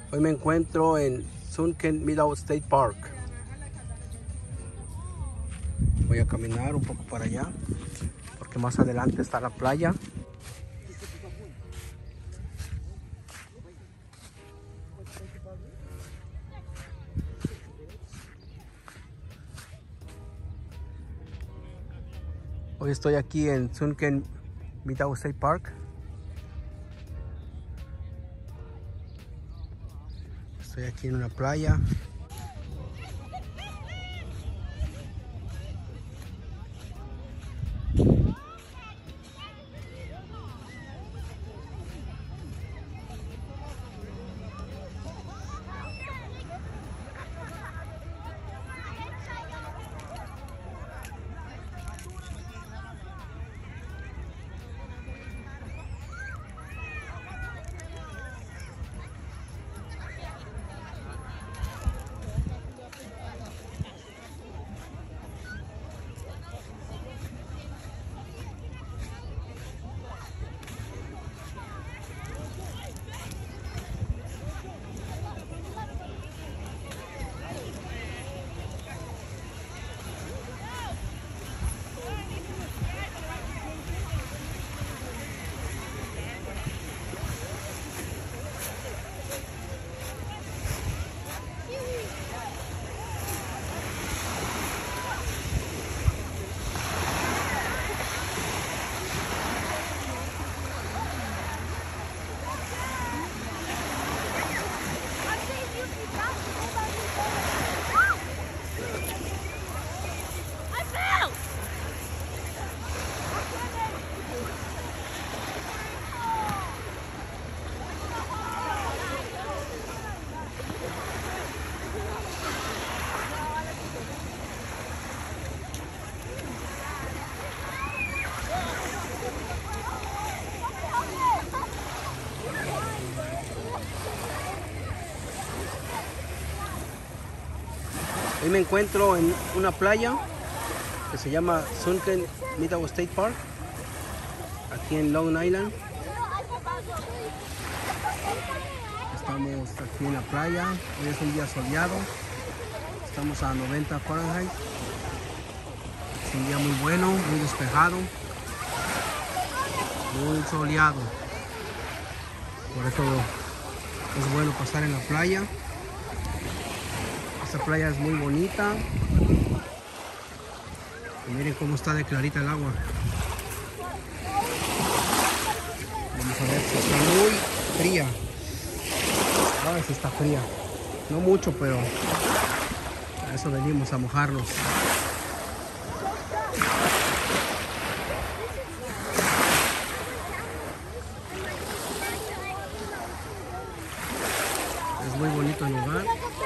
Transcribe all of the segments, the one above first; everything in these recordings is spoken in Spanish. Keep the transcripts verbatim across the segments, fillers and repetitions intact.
Hoy me encuentro en Sunken Meadow State Park. Voy a caminar un poco para allá porque más adelante está la playa. Hoy estoy aquí en Sunken Meadow State Park. Estoy aquí en una playa. Hoy me encuentro en una playa que se llama Sunken Meadow State Park, aquí en Long Island. Estamos aquí en la playa. Hoy es un día soleado. Estamos a noventa Fahrenheit. Es un día muy bueno, muy despejado, muy soleado. Por eso es bueno pasar en la playa. Esta playa es muy bonita. Y miren cómo está de clarita el agua. Vamos a ver si está muy fría. A ver si está fría. No mucho, pero a eso venimos, a mojarnos. Es muy bonito el lugar.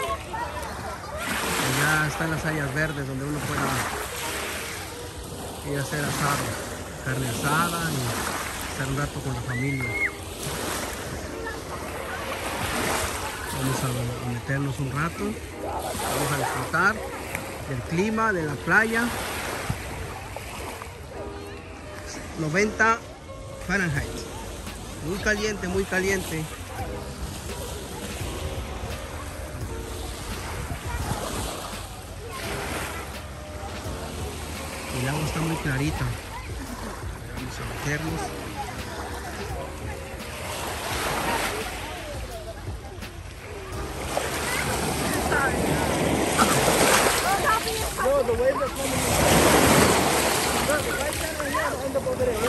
Ya están las áreas verdes donde uno puede ir a hacer asado, carne asada y estar un rato con la familia. Vamos a meternos un rato, vamos a disfrutar del clima, de la playa. noventa Fahrenheit, muy caliente, muy caliente. El agua está muy clarita. Vamos a meternos. No, the waves are coming in. Look, the white center here, the end up over there.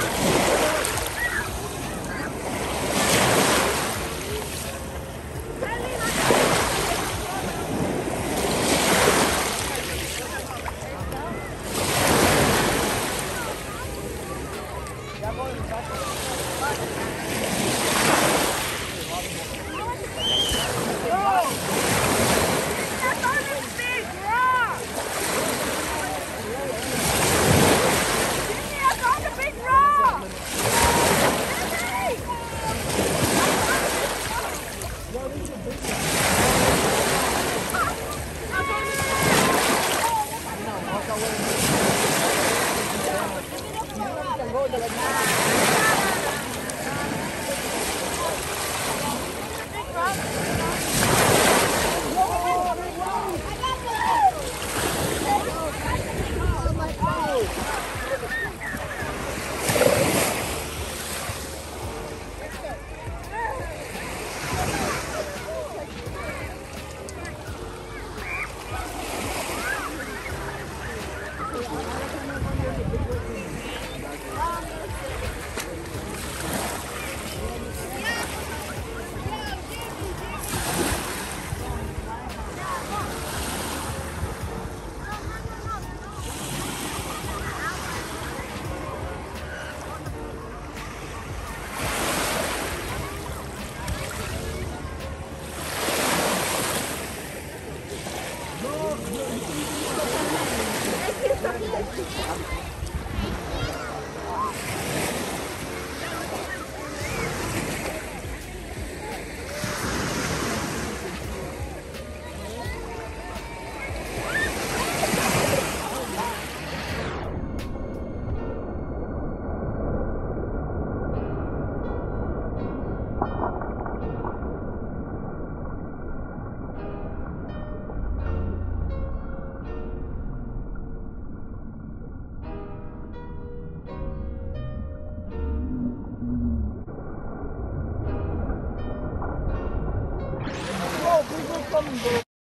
Combo.